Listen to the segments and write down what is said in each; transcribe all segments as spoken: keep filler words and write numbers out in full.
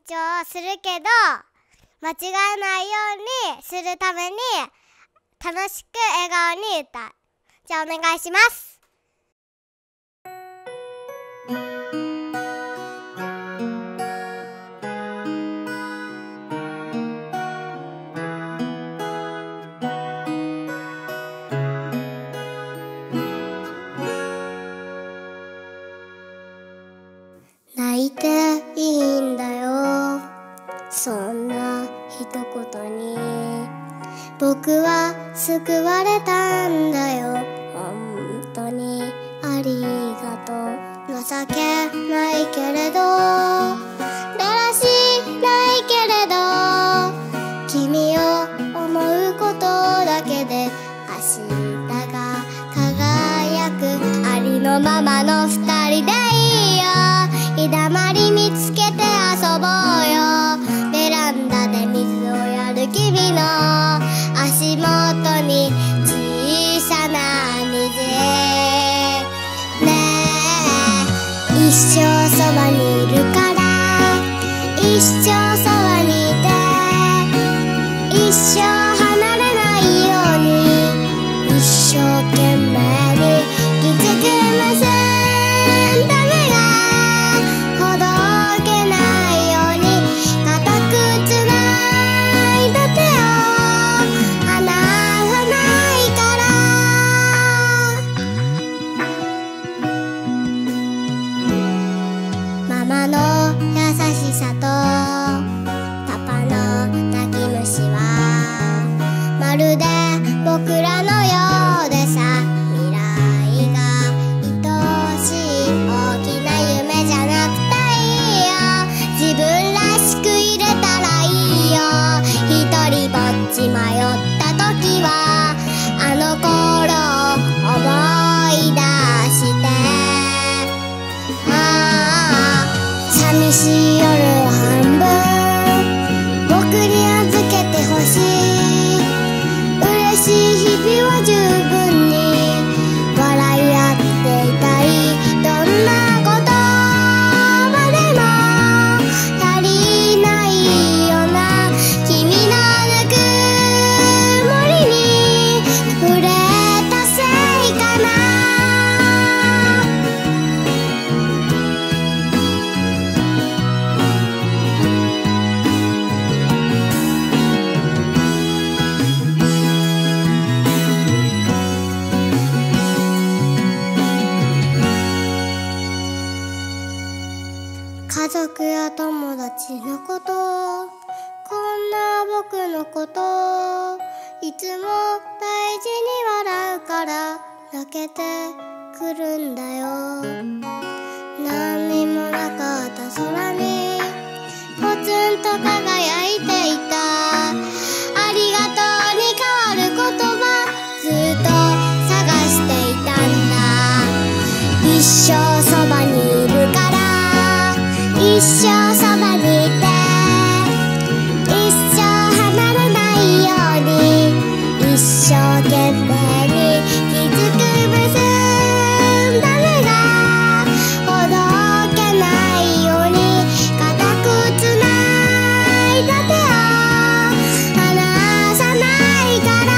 張するけど間違えないようにするために楽しく笑顔に歌う。じゃあお願いします。泣いていいんだよ、そんな一言に僕は救われたんだよ。本当にありがとう。情けないけれどだらしないけれど君を思うことだけで明日が輝く。ありのままの二人でいいよ。日だまり見つけて遊ぼうよ。ベランダで水をやる君の足元に小さな虹ねえ、一生そばにいるから一生そばにいて一生離れないように一生懸命にきつく結んだ目がほどけないように固くつないだ手を離さないから。ママの優しさとパパの泣き虫はまるで僕らのようでさ。未来が愛しい大きな夢じゃなくていいよ。自分らしく入れたらいいよ。一人ぼっち迷った時はあの頃を思い出してああ寂しい夜を半分僕に預けてほしい。嬉しい日々は十分に笑い合っていたい。どんな言葉でも足りないような君のぬくもりに触れたせいかな。家族や友達のこと、こんな僕のこと、いつも大事に笑うから泣けてくるんだよ。何にもなかった空にポツンと輝いていた。ありがとうに変わる言葉ずっと探していたんだ。一生そばにいるから一生そばにいて一生離れないように一生懸命にきつく結んだ目がほどけないように固くつないだ手を離さないから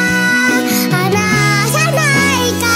離さないから。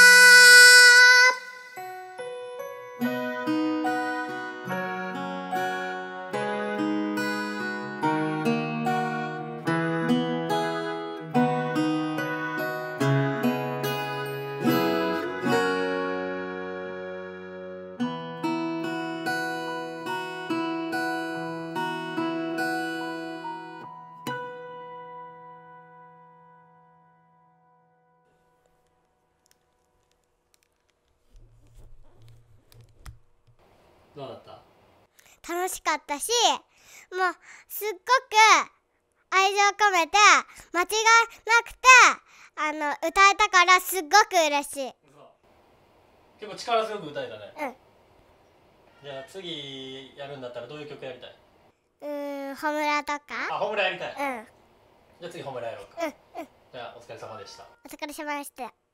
どうだった？ 楽しかったし、もうすっごく愛情込めて間違いなくてあの歌えたからすっごく嬉しい。 結構力強く歌えたね。 うん。 じゃあ次やるんだったらどういう曲やりたい？ うーん、ホムラとか。 あ、ホムラやりたい。 うん。 じゃあ次ホムラやろうか。 うんうん。 じゃあお疲れ様でした。 お疲れ様でした。